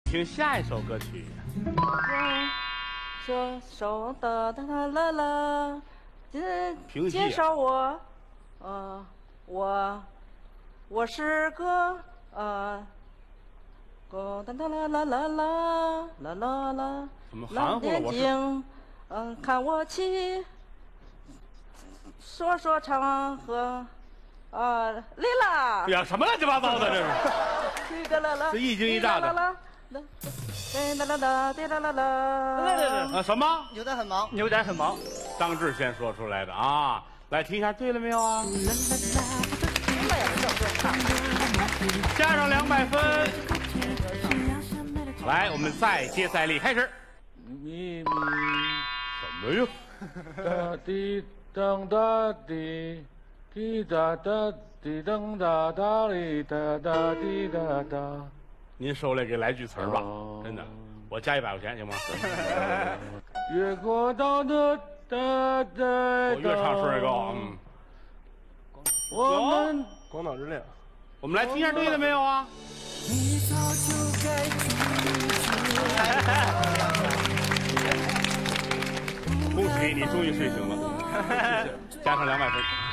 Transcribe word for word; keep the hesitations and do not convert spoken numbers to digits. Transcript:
听下一首歌曲。 这首的哒啦啦啦， 平介绍我，呃，我我是个呃，个哒哒啦啦啦啦啦啦啦， 怎么含糊了？我是。 嗯、呃，看我起，说说唱和。啊，来啦！ 呀，什么乱七八糟的这是？这一惊一乍的。 啦啦啦，滴啦啦啦。 来来来，啊什么？ 牛仔很忙， 牛仔很忙。张志先说出来的啊，来听一下，对了没有啊？加上两百分。来，我们再接再厉，开始。 咪咪什么呀？ 哒滴当哒滴。滴答答，滴噔哒哒哩哒哒滴哒哒。 您手里给来句词儿吧，真的，我加一百块钱行吗？ 越过道的哒哒。 我越唱声越高，嗯。 我们广岛之恋， 我们来听一下对了没有啊？恭喜你，终于睡醒了，加上两百分。